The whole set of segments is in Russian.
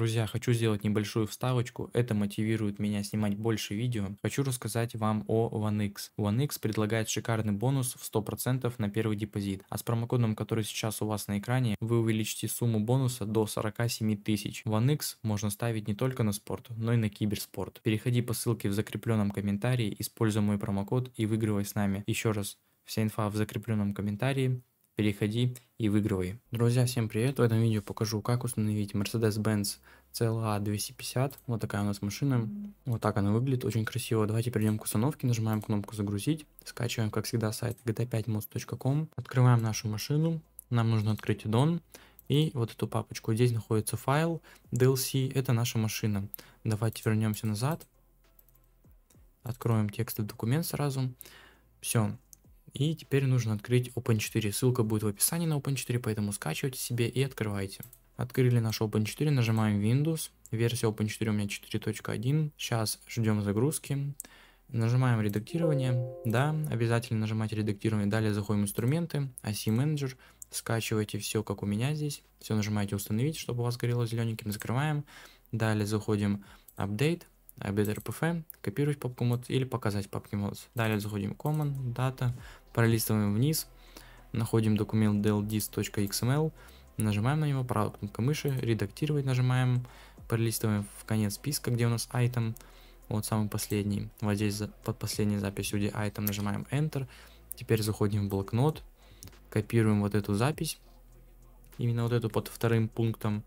Друзья, хочу сделать небольшую вставочку, это мотивирует меня снимать больше видео. Хочу рассказать вам о OneX. OneX предлагает шикарный бонус в 100% на первый депозит, а с промокодом, который сейчас у вас на экране, вы увеличите сумму бонуса до 47 тысяч. OneX можно ставить не только на спорт, но и на киберспорт. Переходи по ссылке в закрепленном комментарии, используй мой промокод и выигрывай с нами. Еще раз, вся инфа в закрепленном комментарии. Переходи и выигрывай. Друзья, всем привет! В этом видео покажу, как установить Mercedes-Benz CLA 250. Вот такая у нас машина. Вот так она выглядит, очень красиво. Давайте перейдем к установке, нажимаем кнопку «Загрузить». Скачиваем, как всегда, сайт gta5mods.com. Открываем нашу машину. Нам нужно открыть аддон. И вот эту папочку. Здесь находится файл DLC. Это наша машина. Давайте вернемся назад. Откроем текстовый документ сразу. Все. И теперь нужно открыть Open4. Ссылка будет в описании на Open4, поэтому скачивайте себе и открывайте. Открыли наш Open4, нажимаем Windows. Версия Open4 у меня 4.1. Сейчас ждем загрузки. Нажимаем редактирование. Да, обязательно нажимайте редактирование. Далее заходим в инструменты, OSI менеджер. Скачивайте все, как у меня здесь. Все нажимаете установить, чтобы у вас горело зелененьким. Закрываем. Далее заходим Update. RPF, копировать папку mods или показать папки mods. Далее заходим Common, Data, пролистываем вниз, находим документ dldist.xml, нажимаем на него, правой кнопкой мыши, редактировать нажимаем, пролистываем в конец списка, где у нас item, вот самый последний, вот здесь под последней записью, где item, нажимаем Enter, теперь заходим в блокнот, копируем вот эту запись, именно вот эту под вторым пунктом,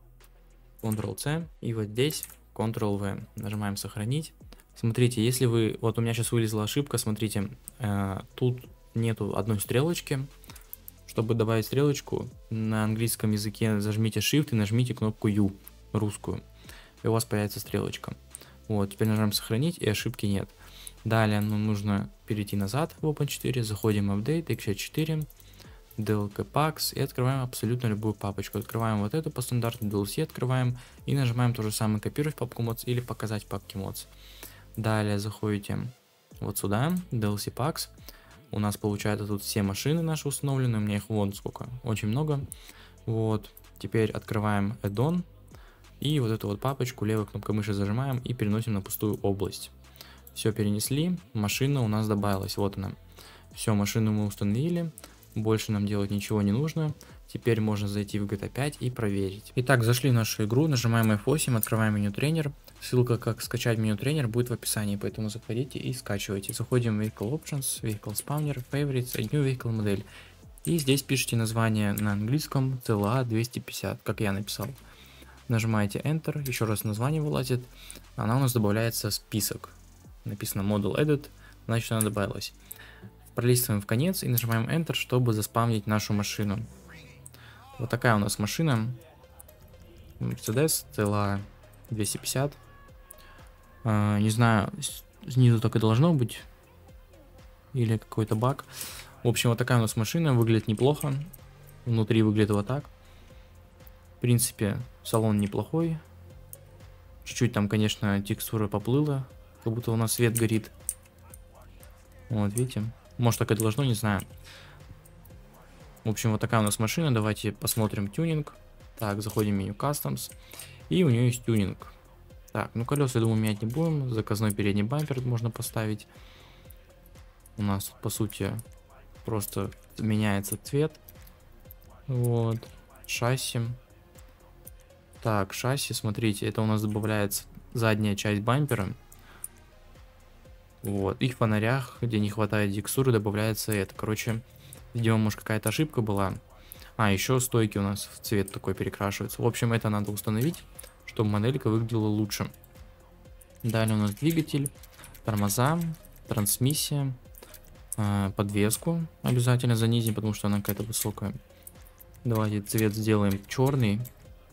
Ctrl-C, и вот здесь Ctrl-V, нажимаем сохранить. Смотрите, если вы, вот у меня сейчас вылезла ошибка, смотрите, тут нету одной стрелочки. Чтобы добавить стрелочку, на английском языке зажмите Shift и нажмите кнопку U, русскую, и у вас появится стрелочка. Вот, теперь нажимаем сохранить, и ошибки нет. Далее нам нужно перейти назад в Open4, заходим в Update, x64, DLK Packs и открываем абсолютно любую папочку. Открываем вот эту по стандарту, DLC открываем и нажимаем то же самое, копировать папку mods или показать папки mods. Далее заходите вот сюда, DLC Packs. У нас получается тут все машины наши установлены, у меня их вон сколько, очень много. Вот, теперь открываем add-on и вот эту вот папочку левой кнопкой мыши зажимаем и переносим на пустую область. Все перенесли, машина у нас добавилась, вот она. Все, машину мы установили. Больше нам делать ничего не нужно. Теперь можно зайти в GTA 5 и проверить. Итак, зашли в нашу игру, нажимаем F8, открываем меню тренер. Ссылка, как скачать меню тренер, будет в описании, поэтому заходите и скачивайте. Заходим в Vehicle Options, Vehicle Spawner, Favorites, New Vehicle модель. И здесь пишите название на английском CLA 250, как я написал. Нажимаете Enter, еще раз название вылазит. Она у нас добавляется в список. Написано Model Edit, значит она добавилась. Пролистываем в конец и нажимаем Enter, чтобы заспавнить нашу машину. Вот такая у нас машина. Mercedes CLA 250. Не знаю, снизу так и должно быть. Или какой-то баг. В общем, вот такая у нас машина. Выглядит неплохо. Внутри выглядит вот так. В принципе, салон неплохой. Чуть-чуть там, конечно, текстура поплыла. Как будто у нас свет горит. Вот, видите? Может, так и должно, не знаю. В общем, вот такая у нас машина. Давайте посмотрим тюнинг. Так, заходим в меню Customs. И у нее есть тюнинг. Так, ну колеса, я думаю, менять не будем. Заказной передний бампер можно поставить. У нас, по сути, просто меняется цвет. Вот. Шасси. Так, шасси, смотрите, это у нас добавляется задняя часть бампера. Вот, и в фонарях, где не хватает текстуры, добавляется это. Короче, видимо, может какая-то ошибка была. А, еще стойки у нас в цвет такой перекрашиваются. В общем, это надо установить, чтобы моделька выглядела лучше. Далее у нас двигатель, тормоза, трансмиссия, подвеску обязательно занизим, потому что она какая-то высокая. Давайте цвет сделаем черный.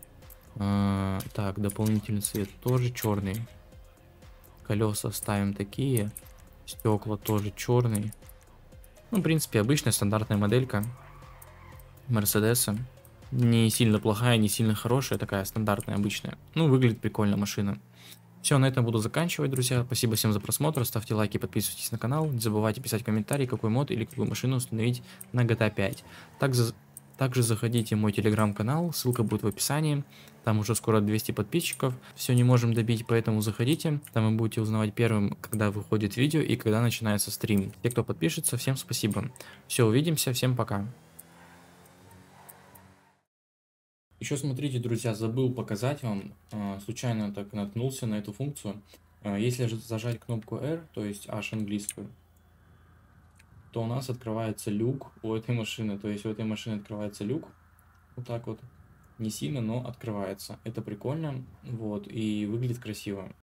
Так, дополнительный цвет тоже черный. Колеса ставим такие, стекла тоже черные. Ну, в принципе, обычная стандартная моделька Мерседеса. Не сильно плохая, не сильно хорошая, такая стандартная, обычная. Ну, выглядит прикольно машина. Все, на этом буду заканчивать, друзья. Спасибо всем за просмотр, ставьте лайки, подписывайтесь на канал. Не забывайте писать комментарии, какой мод или какую машину установить на GTA 5. Также заходите в мой телеграм-канал, ссылка будет в описании. Там уже скоро 200 подписчиков. Все не можем добить, поэтому заходите. Там вы будете узнавать первым, когда выходит видео и когда начинается стрим. Те, кто подпишется, всем спасибо. Все, увидимся, всем пока. Еще смотрите, друзья, забыл показать вам, случайно так наткнулся на эту функцию. Если зажать кнопку R, то есть H английскую, то у нас открывается люк у этой машины. То есть у этой машины открывается люк, вот так вот, не сильно, но открывается. Это прикольно, вот, и выглядит красиво.